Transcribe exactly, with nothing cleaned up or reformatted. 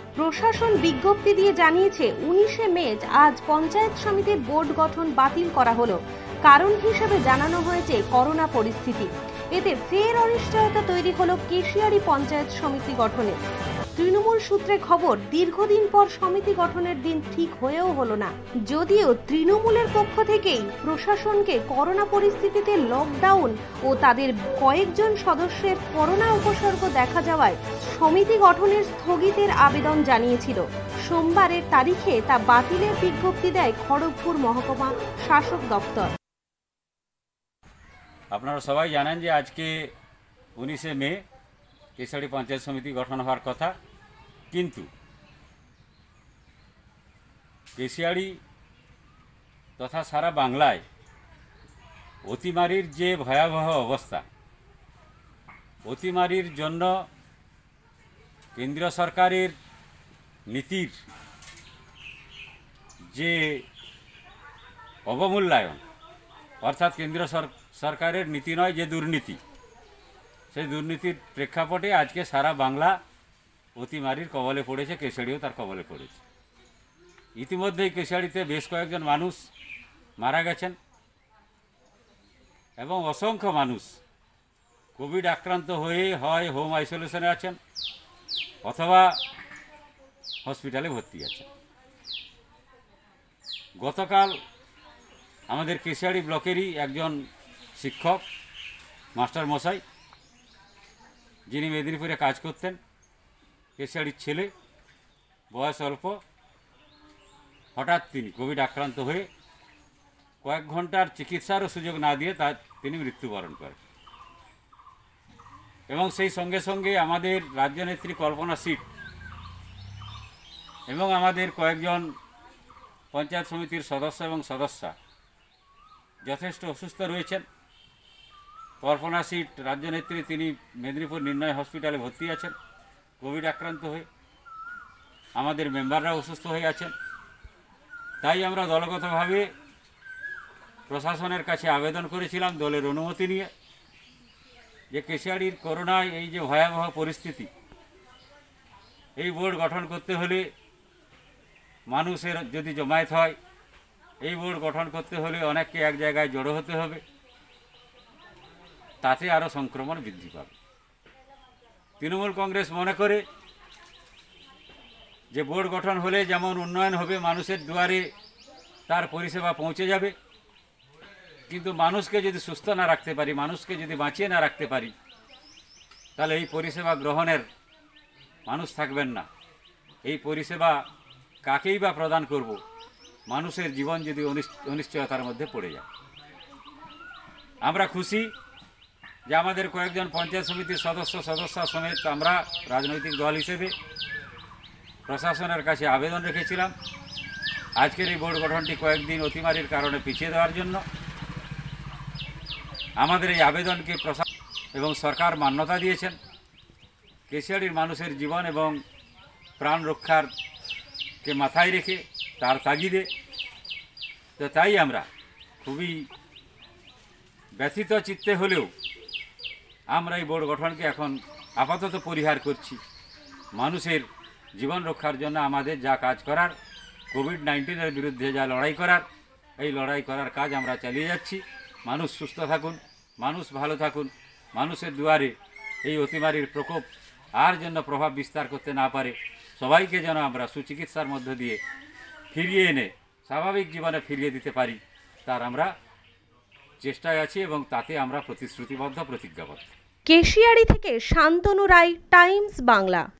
প্রশাসন বিজ্ঞপ্তি দিয়ে জানিয়েছে উনিশে মে আজ পঞ্চায়েত সমিতির বোর্ড গঠন বাতিল করা হলো। কারণ হিসেবে জানানো হয়েছে করোনা পরিস্থিতি। এতে ফের অনিশ্চয়তা তৈরি হলো কেশিয়ারি পঞ্চায়েত সমিতি গঠনে। তৃণমূল সূত্রে খবর, দীর্ঘদিন পর সমিতি গঠনের দিন ঠিক হয়েও হলো না। যদিও তৃণমূলের পক্ষ থেকেই প্রশাসনকে করোনা পরিস্থিতিতে লকডাউন ও তাদের কয়েকজন সদস্যের করোনা উপসর্গ দেখা যাওয়ায় সমিতি গঠনের স্থগিতের আবেদন জানিয়েছিল। সোমবারের তারিখে তা বাতিলের বিজ্ঞপ্তি দেয় খড়গপুর মহকুমা শাসক দপ্তর। আপনারা সবাই জানেন যে আজকে উনিশে মে কেশিয়ারি পঞ্চায়েত সমিতি গঠন হওয়ার কথা, কিন্তু কেশিয়ারি তথা সারা বাংলায় অতিমারির যে ভয়াবহ অবস্থা, অতিমারির জন্য কেন্দ্রীয় সরকারের নীতির যে অবমূল্যায়ন, অর্থাৎ কেন্দ্রীয় সরকারের নীতি নয়, যে দুর্নীতি, সেই দুর্নীতির প্রেক্ষাপটে আজকে সারা বাংলা অতিমারির কবলে পড়েছে, কেশিয়ারিও তার কবলে পড়েছে। ইতিমধ্যেই কেশিয়ারিতে বেশ কয়েকজন মানুষ মারা গেছেন এবং অসংখ্য মানুষ কোভিড আক্রান্ত হয়ে হয় হোম আইসোলেশনে আছেন অথবা হসপিটালে ভর্তি আছেন। গতকাল আমাদের কেশিয়ারি ব্লকেরই একজন শিক্ষক মাস্টার মশাই, যিনি মেদিনীপুরে কাজ করতেন, কেশিয়ারির ছেলে, বয়স অল্প, হঠাৎ তিনি কোভিড আক্রান্ত হয়ে কয়েক ঘন্টার চিকিৎসারও সুযোগ না দিয়ে তার তিনি মৃত্যুবরণ করেন। এবং সেই সঙ্গে সঙ্গে আমাদের রাজ্য নেত্রী কল্পনা সিট এবং আমাদের কয়েকজন পঞ্চায়েত সমিতির সদস্য এবং সদস্যা যথেষ্ট অসুস্থ রয়েছেন। কল্পনা সিট রাজ্য নেত্রী, তিনি মেদিনীপুর নির্ণয় হসপিটালে ভর্তি আছেন কোভিড আক্রান্ত হয়ে। আমাদের মেম্বাররাও অসুস্থ হয়ে আছেন। তাই আমরা দলগতভাবে প্রশাসনের কাছে আবেদন করেছিলাম দলের অনুমতি নিয়ে, যে কেশিয়ারির করোনায় এই যে ভয়াবহ পরিস্থিতি, এই বোর্ড গঠন করতে হলে মানুষের যদি জমায়েত হয়, এই বোর্ড গঠন করতে হলে অনেককে এক জায়গায় জড়ো হতে হবে, তাতে আরও সংক্রমণ বৃদ্ধি পাবে। তৃণমূল কংগ্রেস মনে করে যে বোর্ড গঠন হলে যেমন উন্নয়ন হবে, মানুষের দুয়ারে তার পরিষেবা পৌঁছে যাবে, কিন্তু মানুষকে যদি সুস্থ না রাখতে পারি, মানুষকে যদি বাঁচিয়ে না রাখতে পারি, তাহলে এই পরিষেবা গ্রহণের মানুষ থাকবেন না। এই পরিষেবা কাকেই বা প্রদান করব, মানুষের জীবন যদি অনিশ্চয়তার মধ্যে পড়ে যায়। আমরা খুশি যে আমাদের কয়েকজন পঞ্চায়েত সমিতির সদস্য সদস্য সমেত আমরা রাজনৈতিক দল হিসেবে প্রশাসনের কাছে আবেদন রেখেছিলাম আজকের এই বোর্ড গঠনটি কয়েকদিন অতিমারির কারণে পিছিয়ে দেওয়ার জন্য। আমাদের এই আবেদনকে প্রশাসন এবং সরকার মান্যতা দিয়েছেন। কেশিয়ারির মানুষের জীবন এবং প্রাণ রক্ষারকে মাথায় রেখে, তার তাগিদে, তো তাই আমরা খুবই ব্যথিত চিত্তে হলেও আমরা এই বোর্ড গঠনকে এখন আপাতত পরিহার করছি। মানুষের জীবন রক্ষার জন্য আমাদের যা কাজ করার, কোভিড নাইন্টিনের বিরুদ্ধে যা লড়াই করার, এই লড়াই করার কাজ আমরা চালিয়ে যাচ্ছি। মানুষ সুস্থ থাকুন, মানুষ ভালো থাকুন, মানুষের দুয়ারে এই অতিমারির প্রকোপ আর যেন প্রভাব বিস্তার করতে না পারে, সবাইকে যেন আমরা সুচিকিৎসার মধ্য দিয়ে ফিরিয়ে এনে স্বাভাবিক জীবনে ফিরিয়ে দিতে পারি, তার আমরা চেষ্টায় আছি এবং তাতে আমরা প্রতিশ্রুতিবদ্ধ, প্রতিজ্ঞাবদ্ধ। কেশিয়ারি থেকে শান্তনু রায়, টাইমস বাংলা।